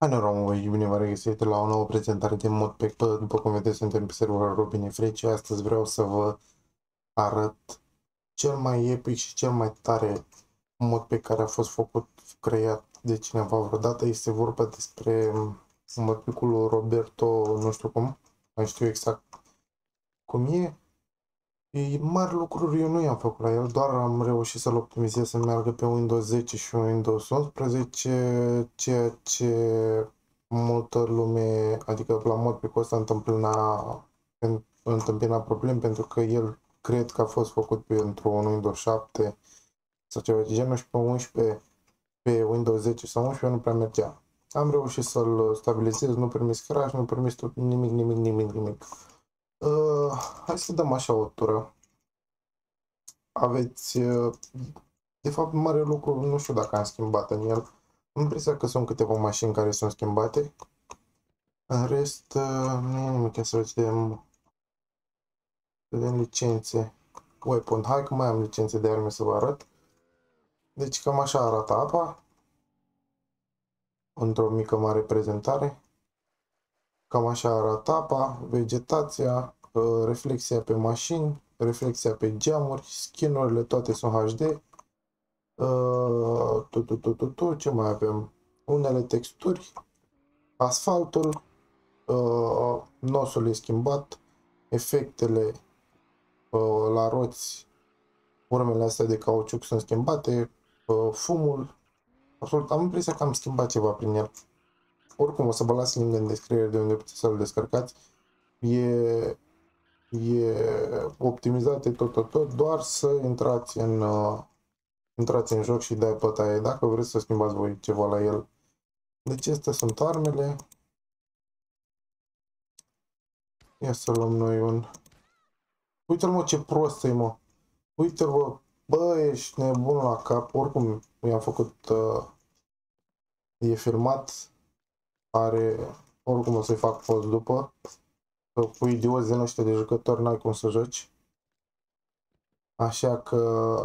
Hai România, bine v-am regăsit la o nouă prezentare de modpack. După cum vedeți, suntem pe serverul Robin Freci. Astăzi vreau să vă arăt cel mai epic și cel mai tare modpack care a fost creat de cineva vreodată. Este vorba despre modpack-ul lui Roberto, nu știu cum, mai știu exact cum e. Mari lucruri eu nu i-am făcut la el, doar am reușit să-l optimizez să meargă pe Windows 10 și Windows 11, ceea ce multă lume, adică la modpack-ul ăsta întâmpina probleme pentru că el cred că a fost făcut pentru un Windows 7 sau ceva de genul și pe 11, pe Windows 10 sau 11 nu prea mergea. Am reușit să-l stabilizez, nu permis crash, nu permis nimic. Hai să dăm așa o tură. Aveți, de fapt, mare lucru, nu știu dacă am schimbat în el. Am impresia că sunt câteva mașini care sunt schimbate. În rest, nu e nimic, să vedem licențe. Weapon, hai că mai am licențe de arme să vă arăt. Deci cam așa arată apa, într-o mică mare prezentare. Cam așa arată apa, vegetația, reflexia pe mașini, reflexia pe geamuri, skin-urile toate sunt HD. Ce mai avem? Unele texturi, asfaltul, nosul e schimbat, efectele la roți, urmele astea de cauciuc sunt schimbate, fumul, absolut, am impresia că am schimbat ceva prin el. Oricum o să vă las link în descriere de unde puteți să-l descărcați. E optimizat de tot, doar să intrați în joc și dai bătaie dacă vreți să schimbați voi ceva la el. Deci astea sunt armele. Ia să luăm noi un... Uite-l mă ce prost e mă. Uite-l bă. Bă, ești nebun la cap. Oricum i-am făcut... e filmat. Are... Oricum o să-i fac post după. Că cu idioți din ăștia de jucători n-ai cum să joci. Așa că...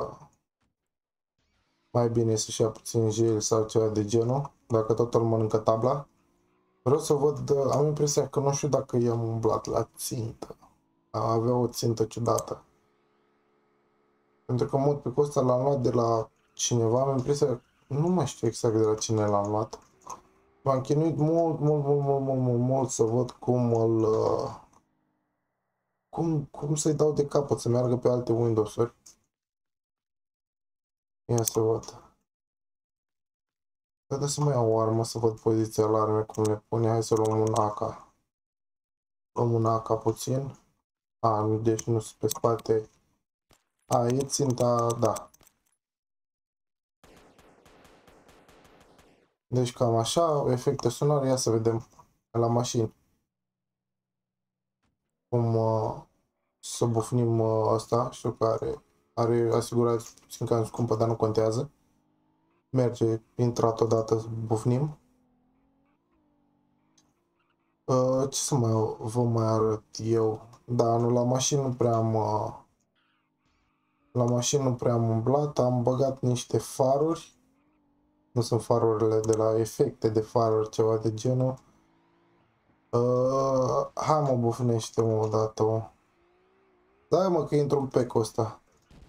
mai bine să-și ia puțin gel sau ceva de genul. Dacă totul mănâncă tabla. Vreau să văd... am impresia că nu știu dacă i-am umblat la țintă. Avea o țintă ciudată. Pentru că modpack-ul ăsta l-am luat de la cineva, am impresia, nu mai știu exact de la cine l-am luat. M-am chinuit mult să văd cum să-i dau de capăt, să meargă pe alte Windows-uri. Ia să văd. Trebuie să mai iau o armă, să văd poziția la arme, cum le pune. Hai să luăm un AK. Luăm un AK puțin. Deci nu sunt pe spate. E ținta, da. Deci cam așa, efecte sonore, ia să vedem la mașini. Cum să bufnim asta, știu că are asigurați puțin cam scumpă, dar nu contează. Merge, intrat odată, bufnim. Ce să mai vă mai arăt eu? Da, nu, la mașini nu prea am la mașini nu prea am umblat, am băgat niște faruri. Nu sunt farurile de la efecte de faruri, ceva de genul. Hai mă, bufnește-mă odată, mă. Da, mă, că intru în pack-ul ăsta.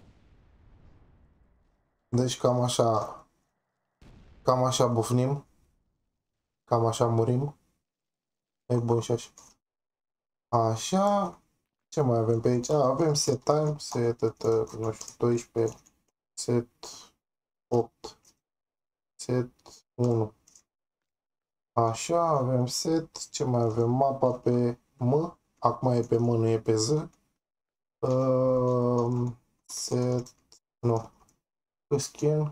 Deci cam așa bufnim. Cam așa murim. E bun și așa. Așa. Ce mai avem pe aici? Avem set time, set, nu știu, 12, set 8, set 1. Așa, avem set. Ce mai avem? Mapa pe M. Acum e pe M, nu e pe Z. Set, nu. Skin.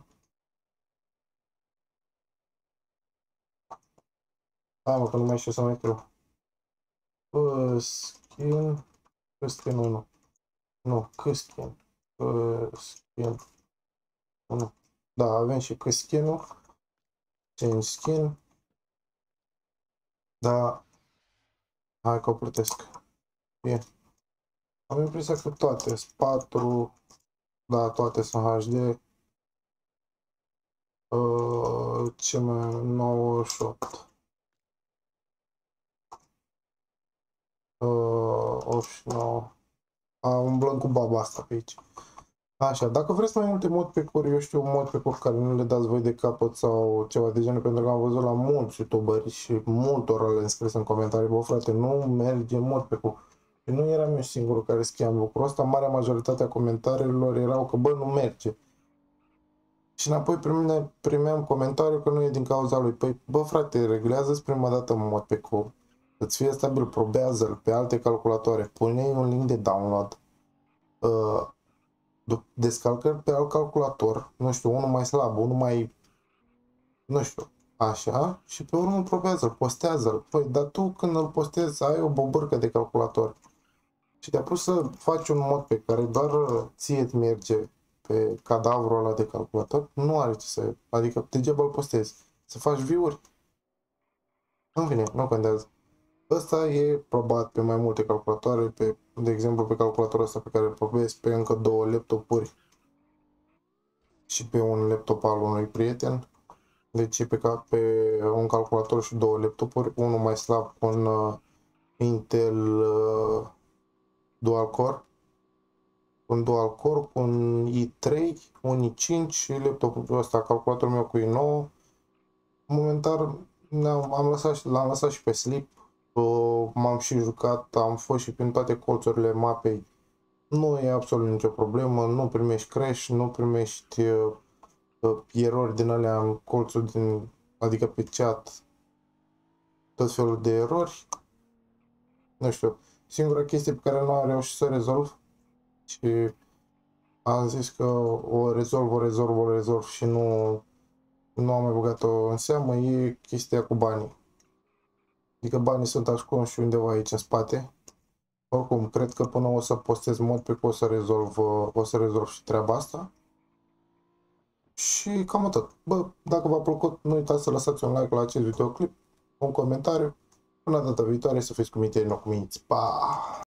Hai mă, că nu mai știu să mai scriu. Skin. Skin 1. Nu, skin. Skin 1. Da, avem și skin-ul. Change skin. Da. Hai că o plătesc. Bine. Am impresia că toate sunt 4. Da, toate sunt HD. Ce mai 98. 89. Umblăm cu baba asta pe aici. Așa, dacă vreți mai multe modpack-uri, eu știu modpack-uri care nu le dați voi de capăt sau ceva de genul, pentru că am văzut la mulți youtuberi și multora le-am scris în comentarii, bă frate, nu merge modpack-ul. Și nu eram eu singurul care scriam lucrul ăsta, marea majoritate a comentariilor erau că bă, nu merge. Și înapoi primeam comentariu că nu e din cauza lui. Păi, bă frate, reglează-ți prima dată modpack-ul, îți fie stabil, probează-l pe alte calculatoare, pune-i un link de download, descalcă pe alt calculator, nu știu, unul mai slab, unul mai, nu știu, așa, și pe urmă probează-l, postează-l. Păi, dar tu când îl postezi, ai o bobârcă de calculator și te-a pus să faci un mod pe care doar ție îți merge pe cadavrul ăla de calculator, nu are ce să, adică degeaba îl postezi. Să faci view-uri? În fine, nu contează. Ăsta e probat pe mai multe calculatoare, de exemplu pe calculatorul ăsta pe care îl probez pe încă 2 laptopuri și pe un laptop al unui prieten. Deci pe un calculator și 2 laptopuri, unul mai slab cu un Intel Dual Core, cu un i3, un i5 și laptopul ăsta, calculatorul meu cu i9. Momentan l-am lăsat și pe sleep, m-am și jucat, am fost și prin toate colțurile mapei. Nu e absolut nicio problemă, nu primești crash, nu primești erori din alea în colțul adică pe chat, tot felul de erori. Nu știu, singura chestie pe care nu am reușit să o rezolv și am zis că o rezolv și nu am mai băgat-o în seamă, e chestia cu banii. Adică banii sunt ascunși undeva aici în spate. Oricum, cred că până o să postez modpack o să rezolv și treaba asta. Și cam atât. Bă, dacă v-a plăcut, nu uitați să lăsați un like la acest videoclip, un comentariu. Până data viitoare, să fiți cu minte, nu cu minți. Pa!